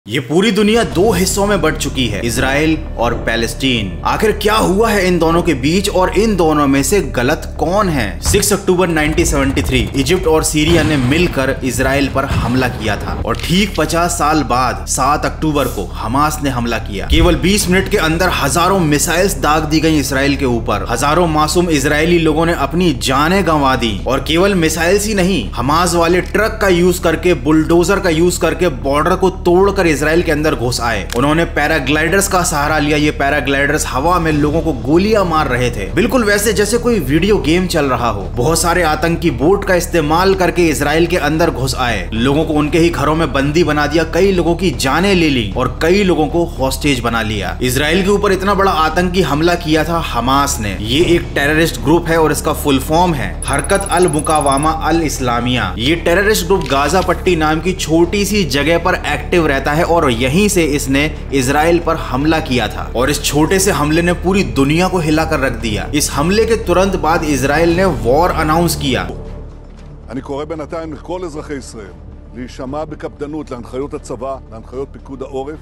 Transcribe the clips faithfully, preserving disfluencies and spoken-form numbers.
ये पूरी दुनिया दो हिस्सों में बंट चुकी है, इजराइल और पैलेस्टीन। आखिर क्या हुआ है इन दोनों के बीच और इन दोनों में से गलत कौन है? छह अक्टूबर उन्नीस सौ तिहत्तर इजिप्ट और सीरिया ने मिलकर इजराइल पर हमला किया था और ठीक पचास साल बाद सात अक्टूबर को हमास ने हमला किया। केवल बीस मिनट के अंदर हजारों मिसाइल्स दाग दी गई इसराइल के ऊपर। हजारों मासूम इजरायली लोगों ने अपनी जानें गंवा दी और केवल मिसाइल्स ही नहीं, हमास वाले ट्रक का यूज करके, बुलडोजर का यूज करके बॉर्डर को तोड़कर इजराइल के अंदर घुस आए। उन्होंने पैराग्लाइडर्स का सहारा लिया। ये पैराग्लाइडर्स हवा में लोगों को गोलियां मार रहे थे, बिल्कुल वैसे जैसे कोई वीडियो गेम चल रहा हो। बहुत सारे आतंकी बोट का इस्तेमाल करके इजराइल के अंदर घुस आए, लोगों को उनके ही घरों में बंदी बना दिया, कई लोगों की जानें ले ली और कई लोगों को हॉस्टेज बना लिया। इजराइल के ऊपर इतना बड़ा आतंकी हमला किया था हमास ने। ये एक टेररिस्ट ग्रुप है और इसका फुल फॉर्म है हरकत अल मुकावामा अल इस्लामिया। ये टेररिस्ट ग्रुप गाजा पट्टी नाम की छोटी सी जगह पर एक्टिव रहता है और यहीं से इसने इजराइल पर हमला किया था और इस छोटे से हमले ने पूरी दुनिया को हिलाकर रख दिया। इस हमले के तुरंत बाद इजराइल ने वॉर अनाउंस किया। אני קורא בינתיים לכל אזרחי ישראל להישמע בקפדנות להנחיות הצבא, להנחיות פיקוד העורף.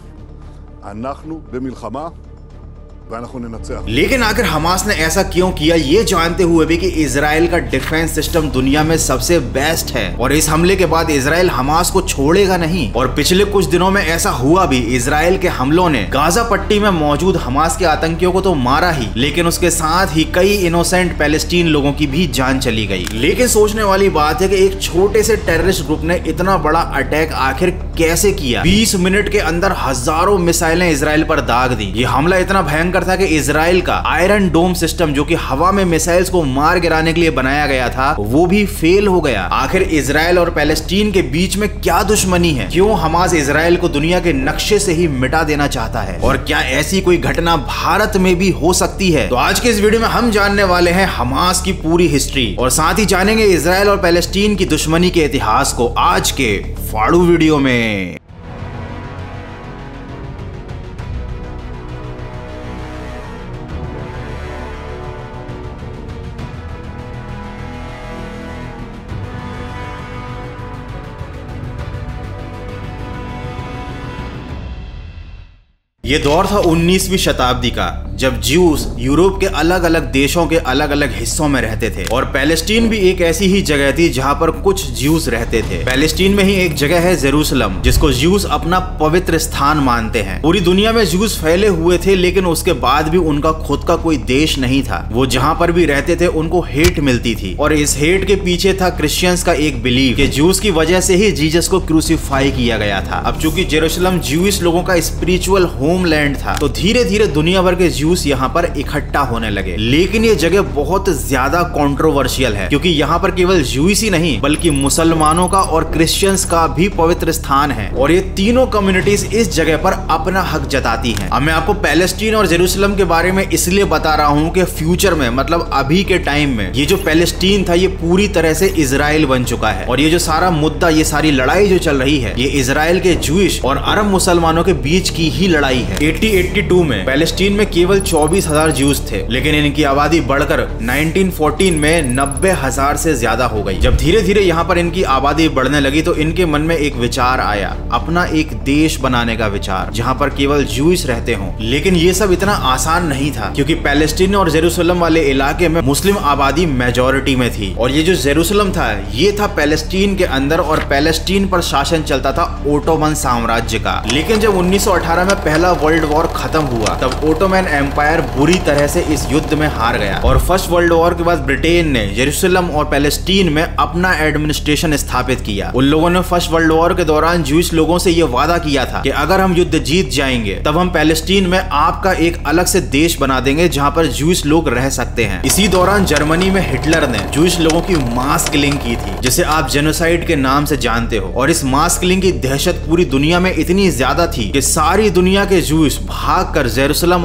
אנחנו במלחמה ואנחנו ננצח। लेकिन आखिर हमास ने ऐसा क्यों किया, ये जानते हुए भी कि इजराइल का डिफेंस सिस्टम दुनिया में सबसे बेस्ट है और इस हमले के बाद इजराइल हमास को छोड़ेगा नहीं। और पिछले कुछ दिनों में ऐसा हुआ भी। इजराइल के हमलों ने गाजा पट्टी में मौजूद हमास के आतंकियों को तो मारा ही, लेकिन उसके साथ ही कई इनोसेंट पैलेस्टीन लोगों की भी जान चली गई। लेकिन सोचने वाली बात है कि एक छोटे से टेररिस्ट ग्रुप ने इतना बड़ा अटैक आखिर कैसे किया? बीस मिनट के अंदर हजारों मिसाइलें इजराइल पर दाग दी। ये हमला इतना भयंकर था कि इजराइल का आयरन डोम सिस्टम, जो कि हवा में मिसाइल्स को मार गिराने के लिए बनाया गया था, वो भी फेल हो गया। आखिर इजराइल और पैलेस्टीन के बीच में क्या दुश्मनी है? क्यों हमास इजराइल को दुनिया के नक्शे से ही मिटा देना चाहता है? और क्या ऐसी कोई घटना भारत में भी हो सकती है? तो आज के इस वीडियो में हम जानने वाले हैं हमास की पूरी हिस्ट्री और साथ ही जानेंगे इजराइल और पैलेस्टीन की दुश्मनी के इतिहास को आज के फाड़ू वीडियो में। ये दौर था उन्नीसवीं शताब्दी का, जब ज्यूस यूरोप के अलग अलग देशों के अलग अलग हिस्सों में रहते थे और पैलेस्टीन भी एक ऐसी ही जगह थी जहां पर कुछ ज्यूस रहते थे। पैलेस्टीन में ही एक जगह है जेरूसलम, जिसको ज्यूस अपना पवित्र स्थान मानते हैं। पूरी दुनिया में ज्यूस फैले हुए थे, लेकिन उसके बाद भी उनका खुद का कोई देश नहीं था। वो जहां पर भी रहते थे उनको हेट मिलती थी और इस हेट के पीछे था क्रिश्चियंस का एक बिलीव कि ज्यूस की वजह से ही जीसस को क्रूसीफाई किया गया था। अब चूंकि जेरूसलम ज्यूइश लोगों का स्पिरिचुअल होमलैंड था, तो धीरे धीरे दुनिया भर के ज्यूस यहाँ पर इकट्ठा होने लगे। लेकिन ये जगह बहुत ज्यादा कंट्रोवर्शियल है, क्योंकि यहाँ पर केवल ज्यूस ही नहीं बल्कि मुसलमानों का और क्रिश्चियंस का भी पवित्र स्थान है और ये तीनों कम्युनिटीज इस जगह पर अपना हक जताती हैं। अब मैं आपको पैलेस्टीन और जेरूसलम के बारे में इसलिए बता रहा हूँ कि फ्यूचर में, मतलब अभी के टाइम में, ये जो पैलेस्टीन था ये पूरी तरह से इजराइल बन चुका है और ये जो सारा मुद्दा, ये सारी लड़ाई जो चल रही है, ये इजराइल के ज्यूइश और अरब मुसलमानों के बीच की ही लड़ाई है। अठारह सौ बयासी में पैलेस्टीन में केवल चौबीस हजार ज्यूस थे, लेकिन इनकी आबादी बढ़कर उन्नीस सौ चौदह में नब्बे हजार से ज्यादा हो गई। जब धीरे धीरे यहाँ पर इनकी आबादी बढ़ने लगी तो इनके मन में एक विचार आया, अपना एक देश बनाने का विचार, जहाँ पर केवल ज्यूस रहते हों। लेकिन ये सब इतना आसान नहीं था, क्योंकि पैलेस्टीन और जेरूसलम वाले इलाके में मुस्लिम आबादी मेजोरिटी में थी और ये जो जेरूसलम था ये था पैलेस्टीन के अंदर और पैलेस्टीन पर शासन चलता था ओटोमन साम्राज्य का। लेकिन जब उन्नीस सौ अठारह में पहला वर्ल्ड वॉर खत्म हुआ, तब ओटोमन एम्पायर बुरी तरह से इस युद्ध में हार गया और फर्स्ट वर्ल्ड वॉर के बाद ब्रिटेन ने जेरूसलम और पैलेस्टीन में अपना एडमिनिस्ट्रेशन स्थापित किया। उन लोगों ने फर्स्ट वर्ल्ड वॉर के दौरान ज्यूइश लोगों से यह वादा किया था कि अगर हम युद्ध जीत जाएंगे तब हम पैलेस्टीन में आपका एक अलग से देश बना देंगे जहां पर ज्यूइश लोग रह सकते हैं। इसी दौरान जर्मनी में हिटलर ने ज्यूइश लोगों की मास किलिंग की थी, जिसे आप जेनोसाइड के नाम से जानते हो। और इस मास किलिंग की दहशत पूरी दुनिया में इतनी ज्यादा थी कि सारी दुनिया के ज्यूइश भाग कर जेरूसलम और पैलेस्टीन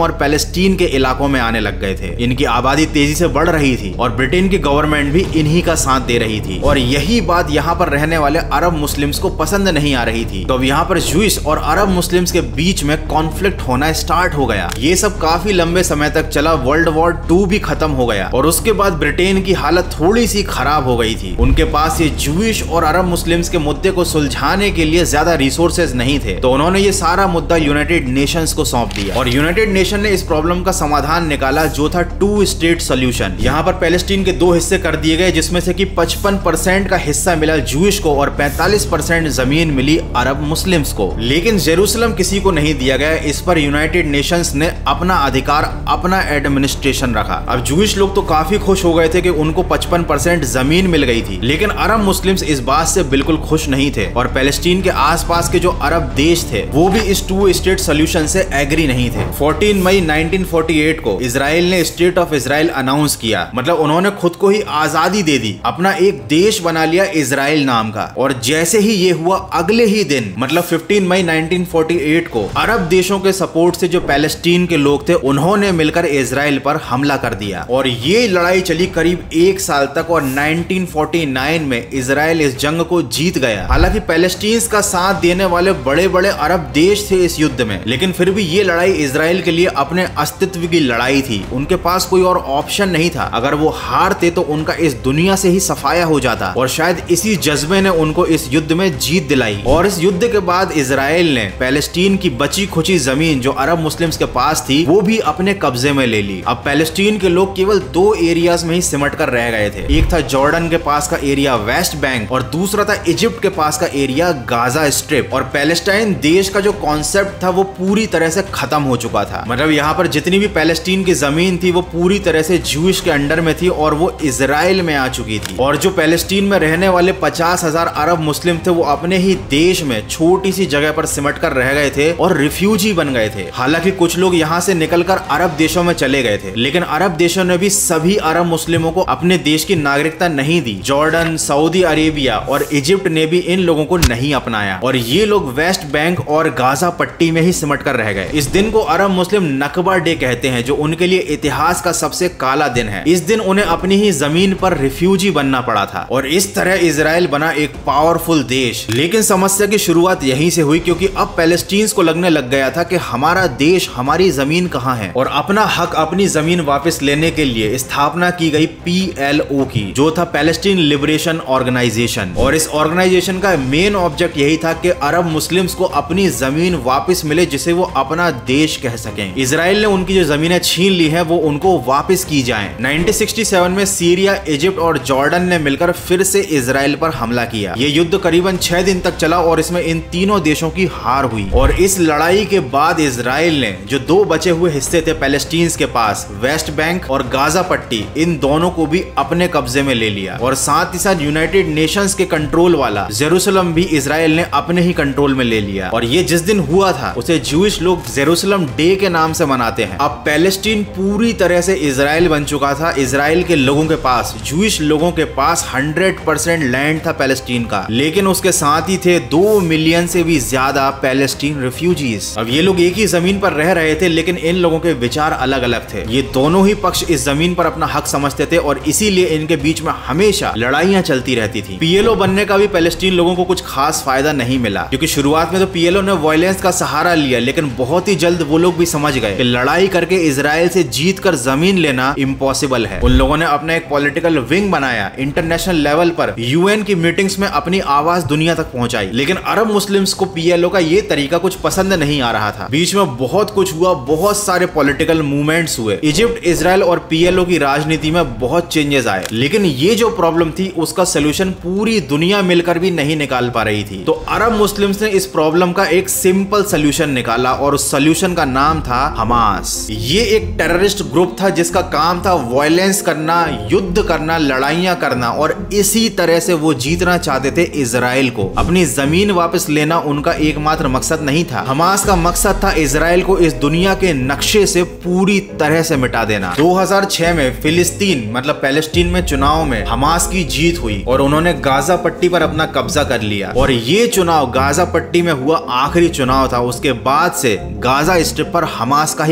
पैलेस्टीन के इलाकों में आने लग गए थे। इनकी आबादी तेजी से बढ़ रही थी और ब्रिटेन की गवर्नमेंट भी इन्हीं का साथ दे रही थी और यही बात यहाँ पर रहने वाले अरब मुस्लिम्स को पसंद नहीं आ रही थी। तो अब यहाँ पर ज्यूइश और अरब मुस्लिम्स के बीच में कॉन्फ्लिक्ट होना स्टार्ट हो गया। ये सब काफी लंबे समय तक चला। वर्ल्ड वॉर टू भी खत्म हो गया और उसके बाद ब्रिटेन की हालत थोड़ी सी खराब हो गई थी। उनके पास ये ज्यूइश और अरब मुस्लिम्स के मुद्दे को सुलझाने के लिए ज्यादा रिसोर्सेज नहीं थे, तो उन्होंने ये सारा मुद्दा यूनाइटेड नेशंस को सौंप दिया और यूनाइटेड नेशन ने इस प्रॉब्लम का समाधान निकाला जो था टू स्टेट सोल्यूशन। यहाँ पर पैलेस्टीन के दो हिस्से कर दिए गए जिसमें से कि पचपन परसेंट का हिस्सा मिला ज्यूइश को और पैंतालीस परसेंट जमीन मिली अरब मुस्लिम्स को। लेकिन जेरूसलम किसी को नहीं दिया गया। इस पर यूनाइटेड नेशंस ने अपना अधिकार, अपना एडमिनिस्ट्रेशन रखा। अब ज्यूइश लोग तो काफी खुश हो गए थे कि उनको पचपन परसेंट जमीन मिल गई थी, लेकिन अरब मुस्लिम्स इस बात से बिल्कुल खुश नहीं थे और पैलेस्टीन के आसपास के जो अरब देश थे वो भी इस टू स्टेट सोल्यूशन से एग्री नहीं थे। चौदह मई उन्नीस सौ अड़तालीस को इजराइल ने स्टेट ऑफ इजराइल अनाउंस किया, मतलब उन्होंने खुद को ही आजादी दे दी, अपना एक देश बना लिया इजराइल नाम का। और जैसे ही ये हुआ अगले ही दिन मतलब पंद्रह मई उन्नीस सौ अड़तालीस को अरब देशों के सपोर्ट से जो पैलेस्टीन के लोग थे उन्होंने मिलकर इजराइल पर हमला कर दिया और ये लड़ाई चली करीब एक साल तक और उन्नीस सौ उनचास में इजराइल इस जंग को जीत गया। हालांकि पैलेस्टीन का साथ देने वाले बड़े बड़े अरब देश थे इस युद्ध में, लेकिन फिर भी ये लड़ाई इजराइल के लिए अपने अस्तित्व की लड़ाई थी। उनके पास कोई और ऑप्शन नहीं था। अगर वो हारते तो उनका इस दुनिया से ही सफाया हो जाता और शायद इसी जज्बे ने उनको इस युद्ध में जीत दिलाई। और इस युद्ध के बाद इजराइल ने पैलेस्टीन की बची खुची जमीन जो अरब मुस्लिम्स के पास थी वो भी अपने कब्जे में ले ली। अब पैलेस्टीन के लोग केवल दो एरियाज में ही सिमट कर रह गए थे। एक था जॉर्डन के पास का एरिया वेस्ट बैंक और दूसरा था इजिप्ट के पास का एरिया गाजा स्ट्रिप। और पैलेस्टाइन देश का जो कॉन्सेप्ट था वो पूरी तरह से खत्म हो चुका था। मतलब यहाँ पर जितनी भी पैलेस्टीन की जमीन थी वो पूरी तरह से ज्यूइश के अंडर में थी और वो इजराइल में आ चुकी थी। और जो पैलेस्टीन में रहने वाले पचास हजार अरब मुस्लिम थे वो अपने ही देश में छोटी सी जगह पर सिमट कर रह गए थे और रिफ्यूजी बन गए थे। हालांकि कुछ लोग यहाँ से निकलकर अरब देशों में चले गए थे, लेकिन अरब देशों ने भी सभी अरब मुस्लिमों को अपने देश की नागरिकता नहीं दी। जॉर्डन, सऊदी अरेबिया और इजिप्ट ने भी इन लोगों को नहीं अपनाया और ये लोग वेस्ट बैंक और गाजा पट्टी में ही सिमट कर रह गए। इस दिन को अरब मुस्लिम नकबा डे कहते हैं जो उनके लिए इतिहास का सबसे काला दिन है। इस दिन उन्हें अपनी ही जमीन पर रिफ्यूजी बनना पड़ा था और इस तरह इजराइल बना एक पावरफुल देश। लेकिन समस्या की शुरुआत यहीं से हुई क्योंकि अब पैलेस्टीन को लगने लग गया था कि हमारा देश, हमारी जमीन कहाँ है। और अपना हक, अपनी जमीन वापस लेने के लिए स्थापना की गई पी एल ओ की, जो था पैलेस्टीन लिबरेशन ऑर्गेनाइजेशन। और इस ऑर्गेनाइजेशन का मेन ऑब्जेक्ट यही था कि अरब मुस्लिम्स को अपनी जमीन वापस मिले जिसे वो अपना देश कह सकें। इजराइल ने उनकी जो जमीनें छीन ली हैं वो उनको वापस की जाएं। उन्नीस सौ सरसठ में सीरिया, इजिप्ट और जॉर्डन ने मिलकर फिर से इजराइल पर हमला किया। ये युद्ध करीबन छह दिन तक चला और इसमें इन तीनों देशों की हार हुई। और इस लड़ाई के बाद इजराइल ने जो दो बचे हुए हिस्से थे पैलेस्टीन के पास, वेस्ट बैंक और गाजा पट्टी, इन दोनों को भी अपने कब्जे में ले लिया। और साथ ही साथ यूनाइटेड नेशंस के कंट्रोल वाला जेरूसलम भी इजराइल ने अपने ही कंट्रोल में ले लिया। और ये जिस दिन हुआ था उसे ज्यूइश लोग जेरूसलम डे के नाम से मनाते हैं। अब पैलेस्टीन पूरी तरह से इजराइल बन चुका था। इजराइल के लोगों के पास, ज्यूइश लोगों के पास सौ परसेंट लैंड था पैलेस्टीन का, लेकिन उसके साथ ही थे दो मिलियन से भी ज्यादा पैलेस्टीन रिफ्यूजीज। अब ये लोग एक ही जमीन पर रह रहे थे लेकिन इन लोगों के विचार अलग अलग थे। ये दोनों ही पक्ष इस जमीन पर अपना हक समझते थे और इसीलिए इनके बीच में हमेशा लड़ाइयां चलती रहती थी। पीएलओ बनने का भी पैलेस्टीन लोगों को कुछ खास फायदा नहीं मिला क्योंकि शुरुआत में तो पीएलओ ने वायलेंस का सहारा लिया, लेकिन बहुत ही जल्द वो लोग भी समझ गए कि लड़ाई करके इजराइल से जीत कर जमीन लेना इम्पॉसिबल है। उन लोगों ने अपना एक पॉलिटिकल विंग बनाया, इंटरनेशनल लेवल पर यूएन की मीटिंग्स में अपनी आवाज दुनिया तक पहुंचाई। लेकिन अरब मुस्लिम्स को पीएलओ का ये तरीका कुछ पसंद नहीं आ रहा था। बीच में बहुत कुछ हुआ, बहुत सारे पॉलिटिकल मूवमेंट्स हुए। इजिप्ट, इजराइल और पीएलओ की राजनीति में बहुत चेंजेस आए, लेकिन ये जो प्रॉब्लम थी उसका सोल्यूशन पूरी दुनिया मिलकर भी नहीं निकाल पा रही थी। तो अरब मुस्लिम्स ने इस प्रॉब्लम का एक सिंपल सोल्यूशन निकाला और उस सोल्यूशन का नाम था हमास। ये एक टेररिस्ट ग्रुप था जिसका काम था वायलेंस करना, युद्ध करना, लड़ाइयां करना और इसी तरह से वो जीतना चाहते थे इजराइल को। अपनी जमीन वापस लेना उनका एकमात्र मकसद नहीं था। हमास का मकसद था इजराइल को इस दुनिया के नक्शे से पूरी तरह से मिटा देना। दो हज़ार छह में फिलिस्तीन मतलब पैलेस्टीन में चुनाव में हमास की जीत हुई और उन्होंने गाजा पट्टी पर अपना कब्जा कर लिया। और ये चुनाव गाजा पट्टी में हुआ आखिरी चुनाव था। उसके बाद से गाजा स्ट्रिप पर हमास का ही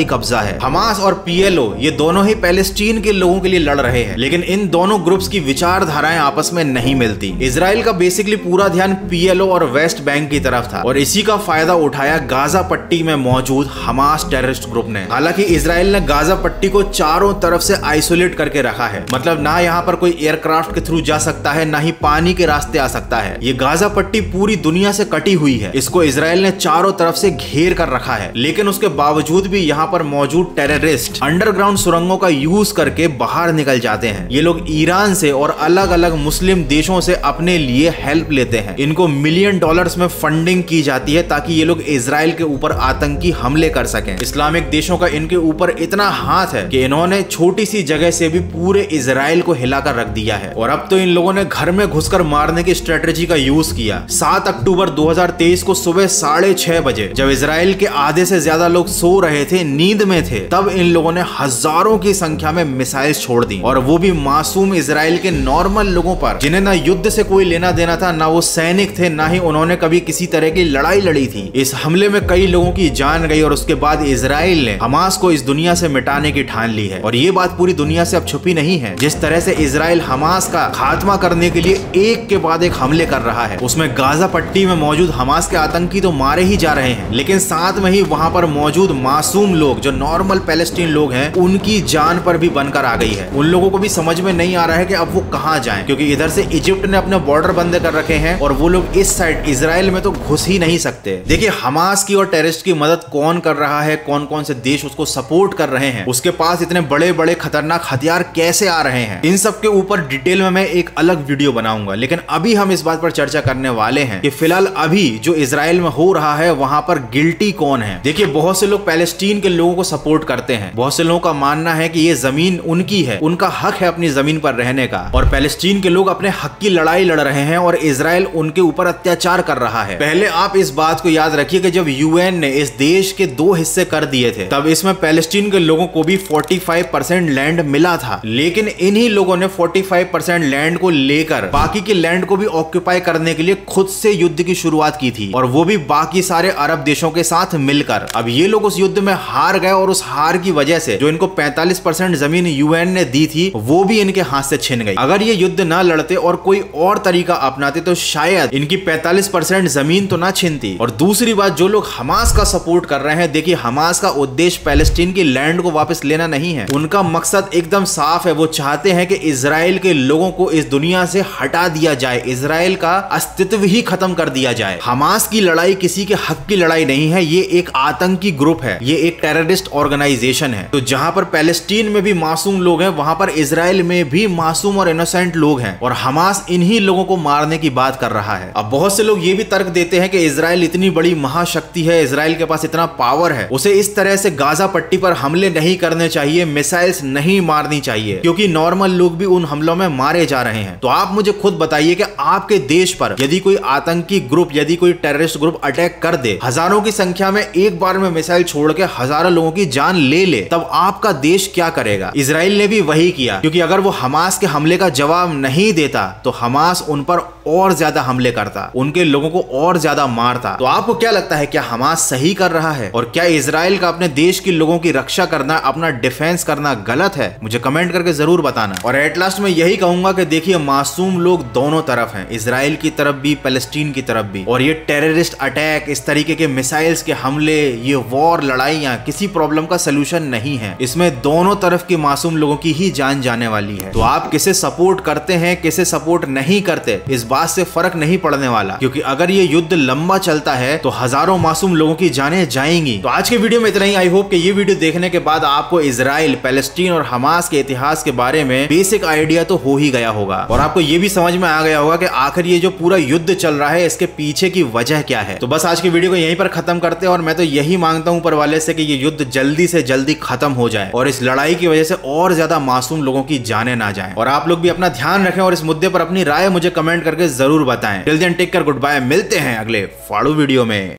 ही कब्जा है। हमास और पीएलओ ये दोनों ही पैलेस्टीन के लोगों के लिए लड़ रहे हैं, लेकिन इन दोनों ग्रुप्स की विचारधाराएं आपस में नहीं मिलती। इजराइल का बेसिकली पूरा ध्यान पीएलओ और वेस्ट बैंक की तरफ था और इसी का फायदा उठाया गाजा पट्टी में मौजूद हमास टेररिस्ट ग्रुप ने। हालांकि इजराइल ने गाजा पट्टी को चारों तरफ से आइसोलेट करके रखा है, मतलब ना यहाँ पर कोई एयरक्राफ्ट के थ्रू जा सकता है, ना ही पानी के रास्ते आ सकता है। ये गाजा पट्टी पूरी दुनिया से कटी हुई है, इसको इजराइल ने चारों तरफ से घेर कर रखा है। लेकिन उसके बावजूद भी यहाँ पर मौजूद टेररिस्ट अंडरग्राउंड सुरंगों का यूज करके बाहर निकल जाते हैं। ये लोग ईरान से और अलग अलग मुस्लिम देशों से अपने लिए हेल्प लेते हैं। इनको मिलियन डॉलर्स में फंडिंग की जाती है ताकि ये लोग इजराइल के ऊपर आतंकी हमले कर सकें। इस्लामिक देशों का इनके ऊपर इतना हाथ है कि इन्होंने छोटी सी जगह से भी पूरे इजराइल को हिलाकर रख दिया है। और अब तो इन लोगों ने घर में घुसकर मारने की स्ट्रेटेजी का यूज किया। सात अक्टूबर दो हजार तेईस को सुबह साढ़े छह बजे जब इजराइल के आधे से ज्यादा लोग सो रहे थे, नींद में थे, तब इन लोगों ने हजारों की संख्या में मिसाइल छोड़ दी और वो भी मासूम इजराइल के नॉर्मल लोगों पर, जिन्हें ना युद्ध से कोई लेना देना था, ना वो सैनिक थे, ना ही उन्होंने कभी किसी तरह की लड़ाई लड़ी थी। इस हमले में कई लोगों की जान गई और उसके बाद इजराइल ने हमास को इस दुनिया से मिटाने की ठान ली है। और ये बात पूरी दुनिया से अब छुपी नहीं है। जिस तरह से इजराइल हमास का खात्मा करने के लिए एक के बाद एक हमले कर रहा है, उसमें गाजा पट्टी में मौजूद हमास के आतंकी तो मारे ही जा रहे हैं, लेकिन साथ में ही वहां पर मौजूद मासूम लोग जो नॉर्मल पैलेस्टीन लोग हैं, उनकी जान पर भी बनकर आ गई है। उन लोगों को भी समझ में नहीं आ रहा है कि अब वो कहां जाएं, क्योंकि इधर से इजिप्ट ने अपने बॉर्डर बंद कर रखे हैं और वो लोग इस साइड इजराइल में तो घुस ही नहीं सकते। देखिए, हमास की और टेररिस्ट की मदद कौन कर रहा है, कौन कौन से देश उसको सपोर्ट कर रहे हैं, उसके पास इतने बड़े बड़े खतरनाक हथियार कैसे आ रहे हैं, इन सब के ऊपर डिटेल में मैं एक अलग वीडियो बनाऊंगा। लेकिन अभी हम इस बात पर चर्चा करने वाले हैं कि फिलहाल अभी जो इजराइल में हो रहा है वहां पर गिल्टी कौन है। देखिए, बहुत से लोग पैलेस्टीन के लोगों को सपोर्ट करते हैं। बहुत से लोगों का मानना है कि ये जमीन उनकी है, उनका हक है अपनी जमीन पर रहने का, और पैलेस्टीन के लोग अपने हक की लड़ाई लड़ रहे हैं और इजराइल उनके ऊपर अत्याचार कर रहा है। पहले आप इस बात को याद रखिए कि जब यूएन ने इस देश के दो हिस्से कर दिए थे, तब इसमें पैलेस्टीन के लोगों को भी पैंतालीस परसेंट लैंड मिला था। लेकिन इन्हीं लोगों ने पैंतालीस परसेंट लैंड को लेकर बाकी के लैंड को भी ऑक्यूपाई करने के लिए खुद से युद्ध की शुरुआत की थी, और वो भी बाकी सारे अरब देशों के साथ मिलकर। अब ये लोग उस युद्ध में हार गए और उस हार की वजह से जो इनको पैंतालीस परसेंट जमीन यूएन ने दी थी वो भी इनके हाथ से छिन गई। अगर ये युद्ध ना लड़ते और कोई और तरीका अपनाते तो शायद इनकी पैंतालीस परसेंट जमीन तो ना छिनती। और दूसरी बात, जो लोग हमास का सपोर्ट कर रहे हैं, देखिए, हमास का उद्देश्य पैलेस्टीन की लैंड को वापस लेना नहीं है। उनका मकसद एकदम साफ है। वो चाहते हैं कि इजराइल के लोगों को इस दुनिया से हटा दिया जाए, इजराइल का अस्तित्व ही खत्म कर दिया जाए। हमास की लड़ाई किसी के हक की लड़ाई नहीं है, ये एक आतंकी ग्रुप है, ये एक टेररिस्ट ऑर्गेनाइजेशन है। तो जहां पर पैलेस्टीन में भी मासूम लोग हैं, वहां पर इजराइल में भी मासूम और इनोसेंट लोग हैं, और हमास इन्हीं लोगों को मारने की बात कर रहा है। अब बहुत से लोग ये भी तर्क देते हैं कि इजराइल इतनी बड़ी महाशक्ति है, इजराइल के पास इतना पावर है, उसे इस तरह से गाजा पट्टी पर हमले नहीं करने चाहिए, मिसाइल्स नहीं मारनी चाहिए, क्योंकि नॉर्मल लोग भी उन हमलों में मारे जा रहे हैं। तो आप मुझे खुद बताइए कि आपके देश पर यदि कोई आतंकी ग्रुप, यदि कोई टेररिस्ट ग्रुप अटैक कर दे, हजारों की संख्या में एक बार में मिसाइल छोड़ के हजारों लोगों की जान ले ले, तब आपका देश क्या करेगा? इजराइल ने भी वही किया, क्योंकि अगर वो हमास के हमले का जवाब नहीं देता तो हमास उन पर और ज्यादा हमले करता, उनके लोगों को और ज्यादा मारता। तो आपको क्या लगता है, क्या हमास सही कर रहा है? और क्या इजराइल का अपने देश के लोगों की रक्षा करना, अपना डिफेंस करना गलत है? मुझे कमेंट करके जरूर बताना। और एट लास्ट में यही कहूंगा कि देखिए, मासूम लोग दोनों तरफ हैं, इजराइल की तरफ भी, पैलेस्टीन की तरफ भी। और ये टेररिस्ट अटैक, इस तरीके के मिसाइल्स के हमले, ये वॉर, लड़ाइयां किसी प्रॉब्लम का सोल्यूशन नहीं है। इसमें दोनों तरफ के मासूम लोगों की ही जान जाने वाली है। तो आप किसे सपोर्ट करते हैं, किसे सपोर्ट नहीं करते, इस बात से फर्क नहीं पड़ने वाला, क्योंकि अगर ये युद्ध लंबा चलता है तो हजारों मासूम लोगों की जानें जाएंगी। तो आज के वीडियो में इतना ही। आई होप कि ये वीडियो देखने के बाद आपको इजराइल, पैलेस्टीन और हमास के इतिहास के बारे में बेसिक आइडिया तो हो ही गया होगा, और आपको ये भी समझ में आ गया होगा कि आखिर ये जो पूरा युद्ध चल रहा है इसके पीछे की वजह क्या है। तो बस आज की वीडियो को यहीं पर खत्म करते हैं, और मैं तो यही मांगता हूं ऊपर वाले से कि ये युद्ध जल्दी से जल्दी खत्म हो जाए और इस लड़ाई की वजह से और ज्यादा मासूम लोगों की जानें ना जाएं। और आप लोग भी अपना ध्यान रखें और इस मुद्दे पर अपनी राय मुझे कमेंट करके जरूर बताएं। Till then take care, good bye, मिलते हैं अगले फाड़ू वीडियो में।